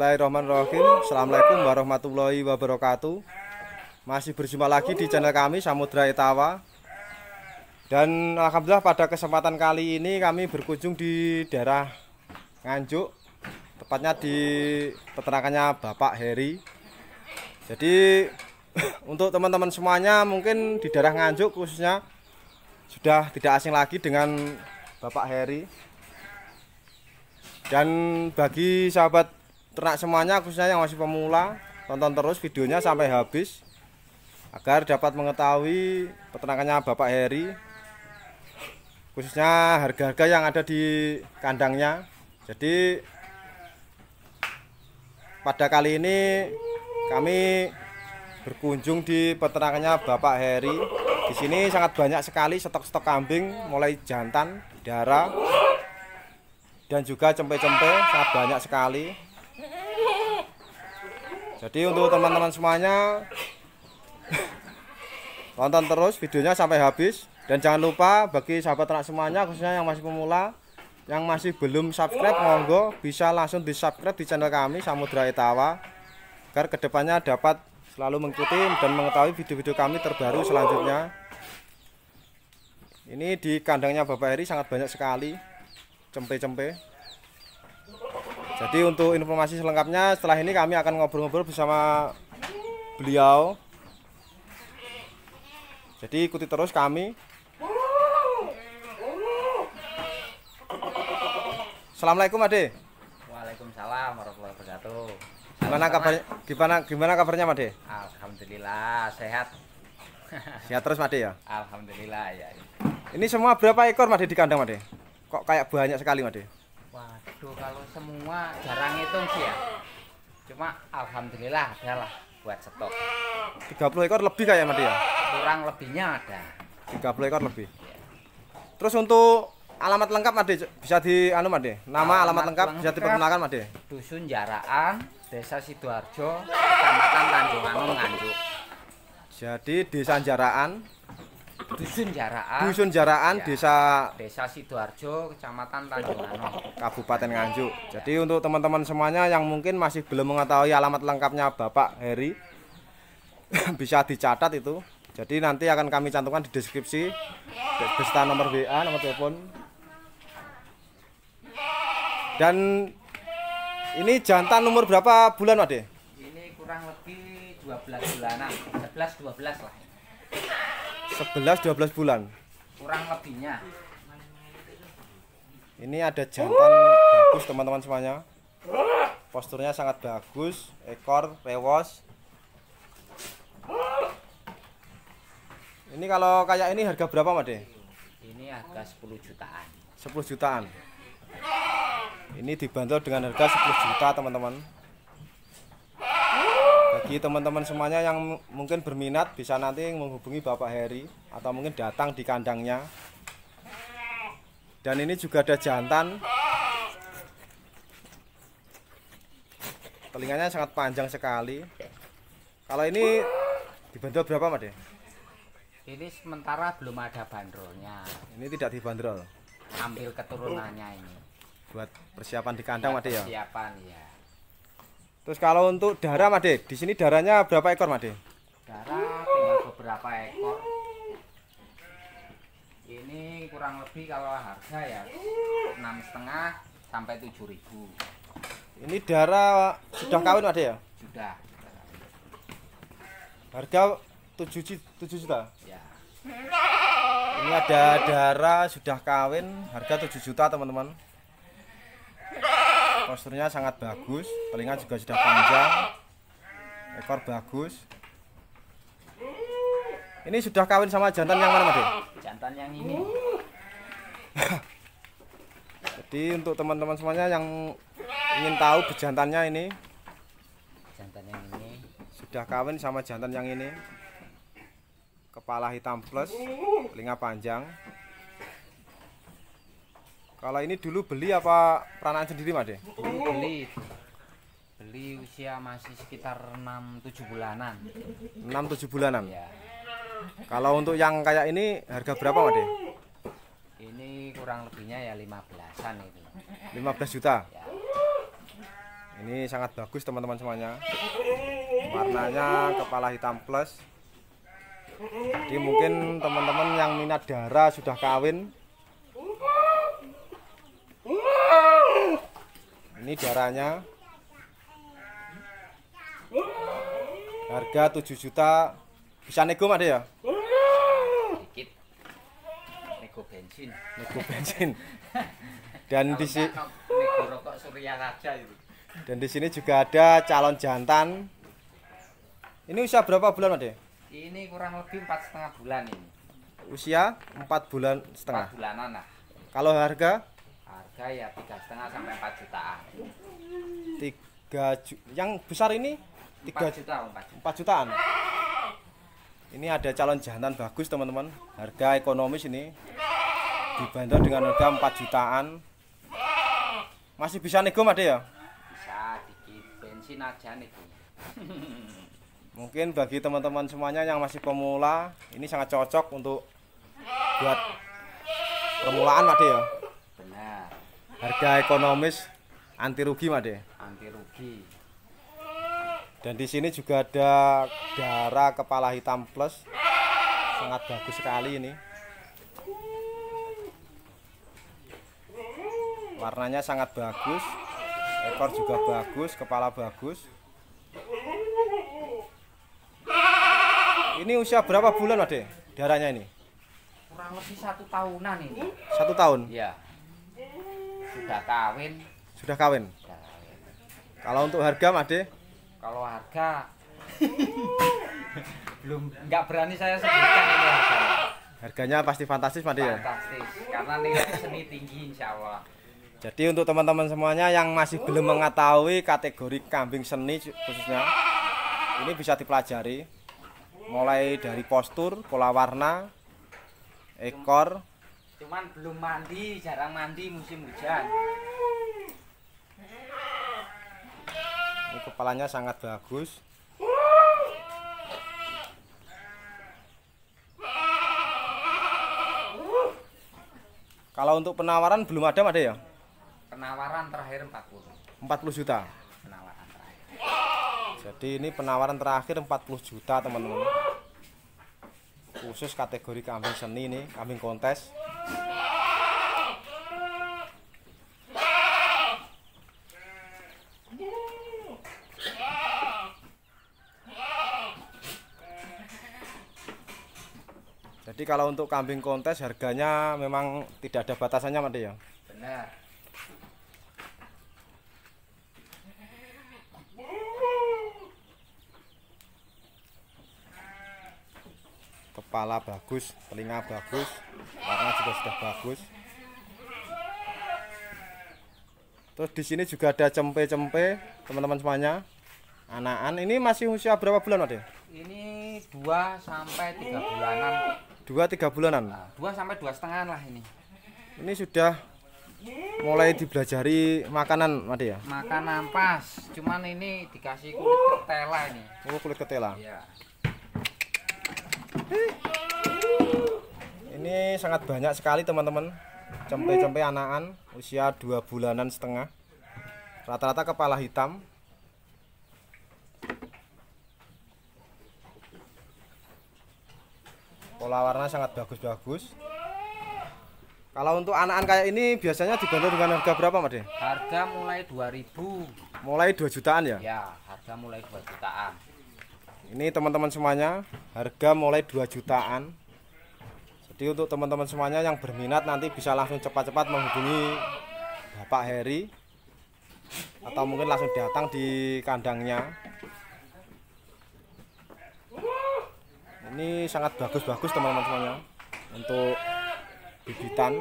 Bismillahirrahmanirrahim. Assalamualaikum warahmatullahi wabarakatuh. Masih berjumpa lagi di channel kami Samudra Etawa. Dan alhamdulillah pada kesempatan kali ini kami berkunjung di daerah Nganjuk, tepatnya di peternakannya Bapak Heri. Jadi untuk teman-teman semuanya mungkin di daerah Nganjuk khususnya sudah tidak asing lagi dengan Bapak Heri. Dan bagi sahabat ternak semuanya khususnya yang masih pemula, tonton terus videonya sampai habis agar dapat mengetahui peternakannya Bapak Heri, khususnya harga-harga yang ada di kandangnya. Jadi pada kali ini kami berkunjung di peternakannya Bapak Heri. Di sini sangat banyak sekali stok-stok kambing, mulai jantan, darah, dan juga cempe-cempe, sangat banyak sekali. Jadi untuk teman-teman semuanya tonton terus videonya sampai habis. Dan jangan lupa bagi sahabat ternak semuanya khususnya yang masih pemula, yang masih belum subscribe, monggo bisa langsung di subscribe di channel kami Samudra Etawa agar kedepannya dapat selalu mengikuti dan mengetahui video-video kami terbaru selanjutnya. Ini di kandangnya Bapak Heri sangat banyak sekali cempe-cempe. Jadi untuk informasi selengkapnya setelah ini kami akan ngobrol-ngobrol bersama beliau. Jadi ikuti terus kami. Assalamualaikum Ade. Waalaikumsalam warahmatullahi wabarakatuh. Gimana kabarnya Made? Alhamdulillah sehat. Sehat terus Made ya? Alhamdulillah ya. Ini semua berapa ekor Made di kandang Made? Kok kayak banyak sekali Made? Waduh, kalau semua jarang hitung sih ya. Cuma alhamdulillah adalah buat stok. 30 ekor lebih kayak Made ya? Kurang lebihnya ada. 30 ekor lebih. Ya. Terus untuk alamat lengkap Made bisa di Made? Nama alamat lengkap bisa diperkenalkan Made? Dusun Jaraan, Desa Sidoarjo, Kecamatan Tanjung Anom, Nganjuk. Jadi Desa Jaraan, Dusun Jaraan, ya. Desa Sidoarjo, Kecamatan Tanjung Anom, Kabupaten Nganjuk. Jadi untuk teman-teman semuanya yang mungkin masih belum mengetahui alamat lengkapnya Bapak Heri bisa dicatat itu. Jadi nanti akan kami cantumkan di deskripsi beserta nomor WA, nomor telepon. Dan ini jantan umur berapa bulan Made? Ini kurang lebih 12 bulanan, 11-12 lah. 11-12 bulan. Kurang lebihnya. Ini ada jantan bagus teman-teman semuanya. Posturnya sangat bagus, ekor rewos. Ini kalau kayak ini harga berapa Made? Ini harga 10 jutaan. 10 jutaan. Ini dibanderol dengan harga 10 juta teman-teman. Bagi teman-teman semuanya yang mungkin berminat bisa nanti menghubungi Bapak Heri atau mungkin datang di kandangnya. Dan ini juga ada jantan. Telinganya sangat panjang sekali. Kalau ini dibanderol berapa Made? Ini sementara belum ada bandrolnya. Ini tidak dibanderol. Ambil keturunannya ini. Buat persiapan di kandang Made ya. Persiapan ya. Terus kalau untuk darah Made, di sini darahnya berapa ekor Made? Darah tinggal beberapa ekor. Ini kurang lebih kalau harga ya 6,5 sampai 7.000. Ini darah sudah kawin Made ya? Sudah. Harga 7 juta. Ya. Ini ada darah sudah kawin, harga 7 juta teman-teman. Posturnya sangat bagus, telinga juga sudah panjang, ekor bagus. Ini sudah kawin sama jantan yang mana Made? Jantan yang ini. Jadi untuk teman-teman semuanya yang ingin tahu bejantannya ini, Jantan yang ini sudah kawin sama jantan yang ini. Kepala hitam plus, telinga panjang. Kalau ini dulu beli apa peranaan sendiri Made? Beli usia masih sekitar 6-7 bulanan. 6-7 bulanan. Ya. Kalau untuk yang kayak ini harga berapa Made? Ini kurang lebihnya ya 15-an itu. 15 juta. Ya. Ini sangat bagus teman-teman semuanya. Warnanya kepala hitam plus. Jadi mungkin teman-teman yang minat darah sudah kawin. Ini darahnya. Harga 7 juta. Bisa nego Ade ya? Dikit. Nego bensin. Nego bensin. Dan di sini nego rokok Surya saja itu. Dan di sini juga ada calon jantan. Ini usia berapa bulan, Ade? Ini kurang lebih 4,5 bulan ini. Usia 4 bulan setengah. 4 bulanan lah. Kalau harga? Harga ya 3,5 sampai 4 jutaan. 3 yang besar ini 4 juta, 4 jutaan. Ini ada calon jantan bagus, teman-teman. Harga ekonomis ini dibanderol dengan harga 4 jutaan. Masih bisa nego, Ade ya? Bisa dikit bensin aja nih. Mungkin bagi teman-teman semuanya yang masih pemula, ini sangat cocok untuk buat permulaan, Ade ya. Benar. Harga ekonomis, anti rugi, Ade. Anti rugi. Dan di sini juga ada darah kepala hitam plus, sangat bagus sekali ini. Warnanya sangat bagus, ekor juga bagus, kepala bagus. Ini usia berapa bulan, Ade? Darahnya ini? Kurang lebih 1 tahunan ini. 1 tahun. Iya. Sudah kawin. Sudah kawin. Sudah kawin. Kalau untuk harga, Ade? Kalau harga belum nggak berani saya sebutkan ini harganya. Harganya pasti fantastis, Ade ya? Fantastis, karena nilai seni tinggi insya Allah. Jadi untuk teman-teman semuanya yang masih belum mengetahui kategori kambing seni khususnya, ini bisa dipelajari. Mulai dari postur, pola warna, ekor. Cuman belum mandi, jarang mandi musim hujan. Ini kepalanya sangat bagus. Kalau untuk penawaran belum ada, Ade ya? Penawaran terakhir 40. 40 juta. Penawaran terakhir. Jadi ini penawaran terakhir 40 juta, teman-teman. Khusus kategori kambing seni ini, kambing kontes. Jadi kalau untuk kambing kontes harganya memang tidak ada batasannya, Ade ya? Benar. Kepala bagus, telinga bagus, warna juga sudah bagus. Terus di sini juga ada cempe-cempe, teman-teman semuanya. Anakan ini masih usia berapa bulan, Ade? Ini 2 sampai 3 bulanan. 2-3 bulanan. Nah, 2 sampai 2,5 lah ini. Ini sudah mulai dibelajari makanan, Ade ya? Makan ampas, cuman ini dikasih kulit ketela ini. Oh, kulit ketela. Iya. Ini sangat banyak sekali, teman-teman. Cempe-cempe anakan usia 2 bulanan setengah. Rata-rata kepala hitam. Pola warna sangat bagus-bagus. Kalau untuk anakan kayak ini biasanya dibanderol dengan harga berapa, Mas? Harga mulai 2.000. Mulai 2 jutaan ya? Ya, harga mulai 2 jutaan. Ini teman-teman semuanya, harga mulai 2 jutaan. Jadi untuk teman-teman semuanya yang berminat nanti bisa langsung cepat-cepat menghubungi Bapak Heri, atau mungkin langsung datang di kandangnya. Ini sangat bagus-bagus, teman-teman semuanya, untuk bibitan.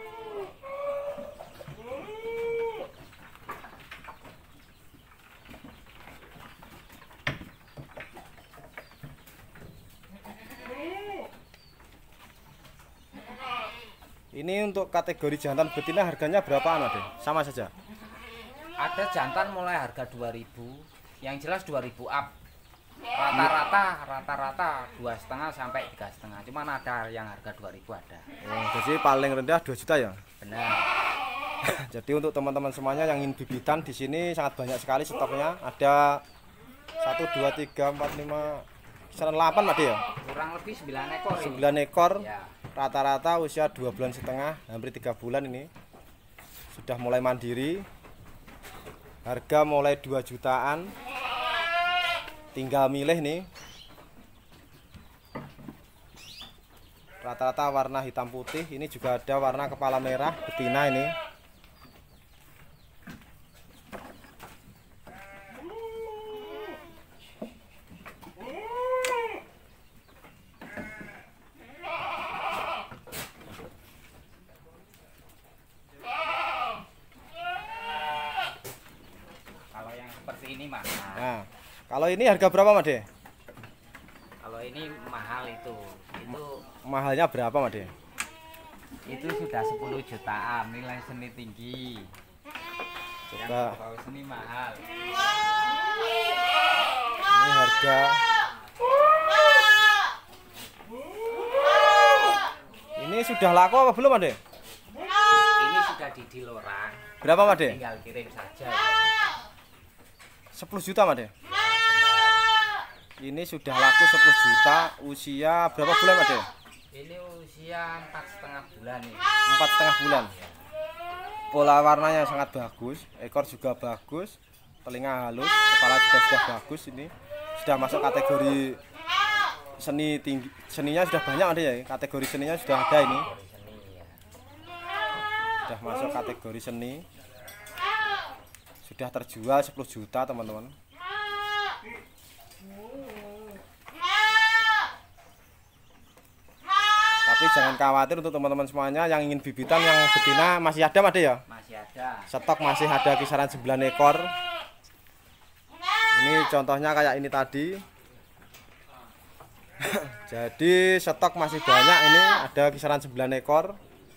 Ini untuk kategori jantan betina harganya berapaan, Ade? Sama saja. Ada jantan mulai harga 2.000, yang jelas 2.000 up. Rata-rata 2,5 sampai 3,5. Cuman ada yang harga 2.000 ada. Oh, jadi paling rendah 2 juta ya? Benar. Jadi untuk teman-teman semuanya yang ingin bibitan di sini sangat banyak sekali stoknya. Ada 1 2 3 4 5 kisaran 8 Pak ya. Kurang lebih 9 ekor. 9 ekor. Ya. Rata-rata usia 2,5 bulan, hampir 3 bulan ini. Sudah mulai mandiri. Harga mulai 2 jutaan. Tinggal milih nih. Rata-rata warna hitam putih. Ini juga ada warna kepala merah betina ini. Kalau yang seperti ini mahal. Nah, kalau ini harga berapa Made? Kalau ini mahal itu Mahalnya berapa Made? itu sudah 10 jutaan, nilai seni tinggi. Coba. Yang berbau seni mahal. Ini harga. Ini sudah laku apa belum Made? Ini sudah didil orang. Berapa Made? Tinggal kirim saja. 10 juta Made. Ini sudah laku 10 juta. Usia berapa bulan Made? Ini usia 4,5 bulan nih. 4,5 bulan. Pola warnanya sangat bagus, ekor juga bagus, telinga halus, kepala juga sudah bagus. Ini sudah masuk kategori seni tinggi. Seninya sudah banyak ada ya. Kategori seninya sudah ada ini. Seni ya. Sudah masuk kategori seni. Sudah terjual 10 juta teman-teman. Tapi jangan khawatir untuk teman-teman semuanya yang ingin bibitan yang betina masih ada Made ya. Masih ada. Stok masih ada kisaran 9 ekor. Ini contohnya kayak ini tadi. Jadi stok masih banyak, ini ada kisaran 9 ekor.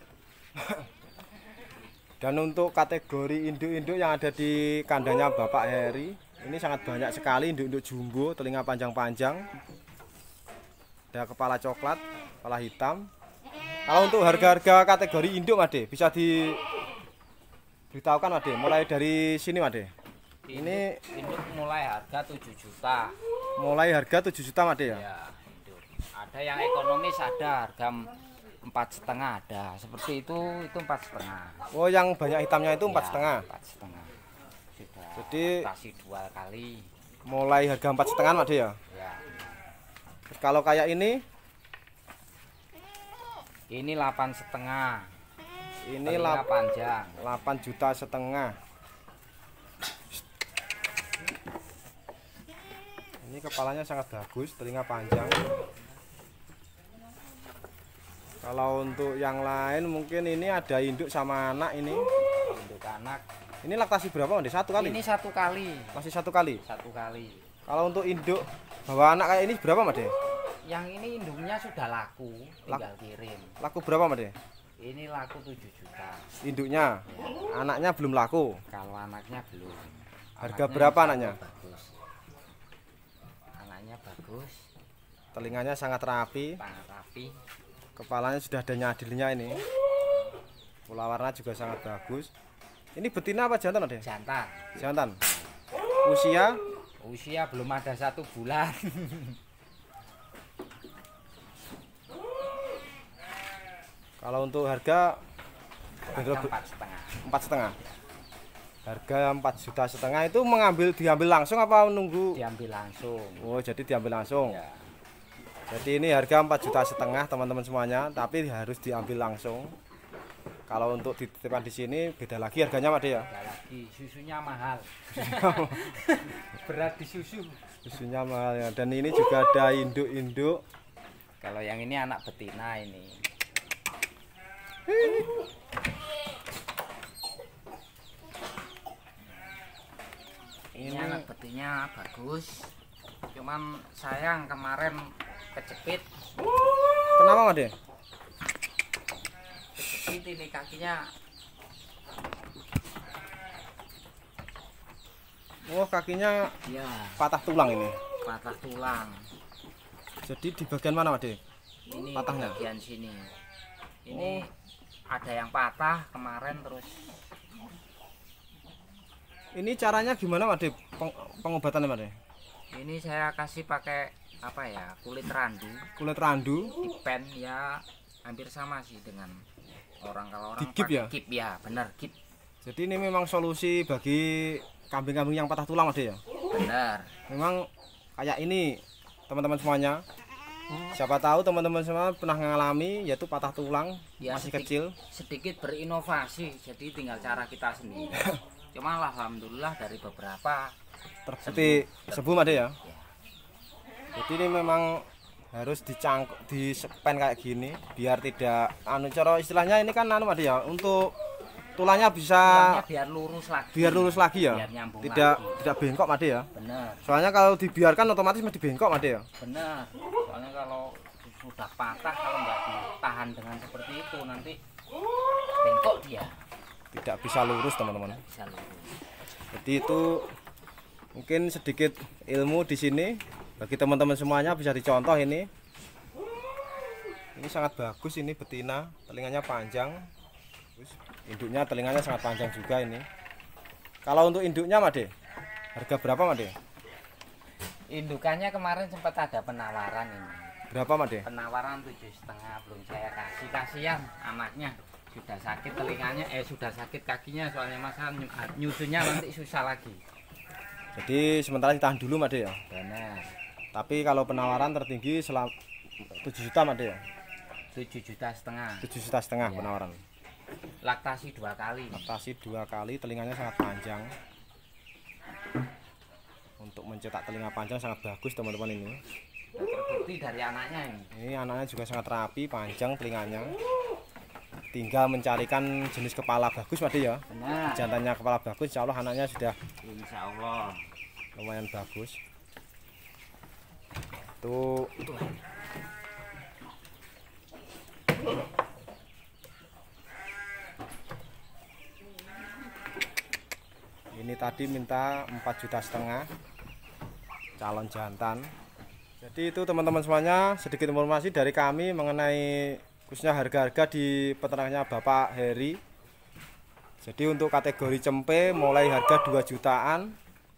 Dan untuk kategori induk-induk yang ada di kandangnya Bapak Heri, ini sangat banyak sekali induk-induk jumbo, telinga panjang-panjang. Ada kepala coklat, kepala hitam. Kalau untuk harga-harga kategori induk Made, bisa diberitahukan Made, mulai dari sini Made. Ini induk mulai harga 7 juta. mulai harga 7 juta Made ya. Ya, induk. Ada yang ekonomis, ada harga 4,5 ada. Seperti itu 4,5. Oh, yang banyak hitamnya itu 4,5. 4,5. Sudah. Jadi kasih 2 kali. mulai harga 4,5 Made ya. Ya. Kalau kayak ini 8,5. ini Telinga panjang. 8,5 juta. Ini kepalanya sangat bagus, telinga panjang. Kalau untuk yang lain mungkin ini ada induk sama anak ini. Induk anak. Ini laktasi berapa Made? 1 kali? Ini 1 kali. Masih 1 kali. 1 kali. Kalau untuk induk bawa anak kayak ini berapa Made? Yang ini induknya sudah laku, tinggal kirim. Laku berapa Made? Ini laku 7 juta. Induknya. Anaknya belum laku. Kalau anaknya belum. Harga berapa anaknya? Bagus. Anaknya bagus, Telinganya sangat rapi, sangat rapi. kepalanya sudah ada nyadilnya ini. Pola warna juga sangat bagus. Ini betina apa jantan Made? Jantan. Jantan. Usia Usia belum ada 1 bulan. kalau untuk harga Harga 4,5. 4,5. Harga 4,5 juta itu diambil langsung apa menunggu? Diambil langsung. Oh, jadi diambil langsung. Ya. Jadi ini harga 4,5 juta teman-teman semuanya, tapi harus diambil langsung. Kalau untuk dititipkan di sini beda lagi harganya Made ya. Ada lagi susunya mahal. Berat di susu. Susunya mahal ya. Dan ini juga ada induk-induk. Kalau yang ini anak betina ini. Ini anak betina bagus. Cuman sayang kemarin kejepit. Kenapa Made? Kejepit ini kakinya. Oh, kakinya Ya, patah tulang ini. patah tulang. Jadi di bagian mana Made? Ini Patahnya? bagian sini. Ini ada yang patah kemarin terus Ini caranya gimana Made? Pengobatannya Made? Ini saya kasih pakai apa ya, kulit randu. Kulit randu Dipen ya, hampir sama sih dengan kalau orang Digip ya? Gip ya, benar gip. Jadi ini memang solusi bagi kambing-kambing yang patah tulang Made ya? Benar. Memang kayak ini teman-teman semuanya. Siapa tahu teman-teman semua pernah mengalami yaitu patah tulang Ya, masih kecil. Sedikit berinovasi, jadi tinggal cara kita sendiri. Cuma alhamdulillah dari beberapa Terbukti sembuh Made ya. ya. Jadi ini memang harus dicangkuk, disepen kayak gini biar tidak cara istilahnya ini kan Made ya, untuk tulangnya bisa Tulangnya biar lurus lagi ya. Biar nyambung Tidak bengkok Made ya. Benar. Soalnya kalau dibiarkan otomatis mesti bengkok Made ya. Benar. Soalnya kalau sudah patah, kalau nggak ditahan dengan seperti itu nanti bengkok dia. Tidak bisa lurus teman-teman. Bisa lurus. Jadi itu mungkin sedikit ilmu di sini bagi teman-teman semuanya, bisa dicontoh ini. Ini sangat bagus, ini betina, telinganya panjang. Terus induknya telinganya sangat panjang juga ini. Kalau untuk induknya Made, harga berapa Made? Indukannya kemarin sempat ada penawaran ini. Berapa Made? Penawaran 7,5 belum saya kasih. Kasihan anaknya sudah sakit telinganya, sudah sakit kakinya, soalnya masa nyusunya nanti susah lagi. Jadi sementara ditahan dulu Made ya. Benar. Tapi kalau penawaran tertinggi 7 juta Made ya. 7,5 juta. 7,5 juta Iya. penawaran. Laktasi 2 kali. Laktasi 2 kali, telinganya sangat panjang. Untuk mencetak telinga panjang sangat bagus teman-teman ini. Terbukti dari anaknya ini. Ini anaknya juga sangat rapi, panjang telinganya. Tinggal mencarikan jenis kepala bagus Made ya. Benar. Jantannya kepala bagus, insya Allah anaknya sudah Insya Allah. lumayan bagus. Tuh. Ini tadi minta 4,5 juta calon jantan. Jadi itu teman-teman semuanya, sedikit informasi dari kami mengenai khususnya harga-harga di peternaknya Bapak Heri. Jadi untuk kategori cempe mulai harga 2 jutaan.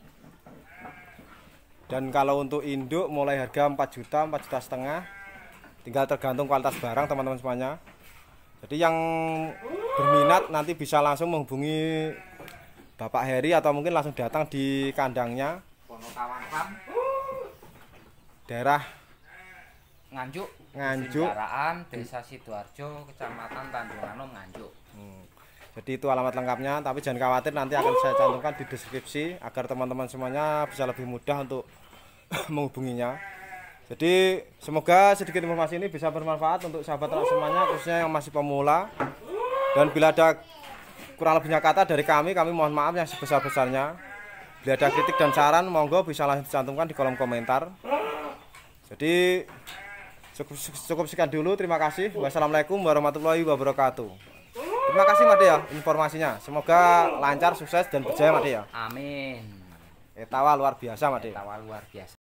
Dan kalau untuk induk mulai harga 4 juta, 4,5 juta. Tinggal tergantung kualitas barang teman-teman semuanya. Jadi yang berminat nanti bisa langsung menghubungi Bapak Heri atau mungkin langsung datang di kandangnya. Ponokawan Farm, Daerah Nganjuk, Nganjuk, Desa Sidoarjo, Kecamatan Tanjung Anom, Nganjuk. Jadi itu alamat lengkapnya, tapi jangan khawatir, nanti akan saya cantumkan di deskripsi agar teman-teman semuanya bisa lebih mudah untuk menghubunginya. Jadi semoga sedikit informasi ini bisa bermanfaat untuk sahabat ternak semuanya, khususnya yang masih pemula. Dan bila ada kurang lebihnya kata dari kami mohon maaf yang sebesar-besarnya. Bila ada kritik dan saran, monggo bisa langsung dicantumkan di kolom komentar. Jadi cukup sekian dulu, terima kasih. Wassalamualaikum warahmatullahi wabarakatuh. Terima kasih Made ya informasinya. Semoga lancar, sukses dan berjaya Made ya. Amin. Etawa luar biasa Made. Tawa luar biasa.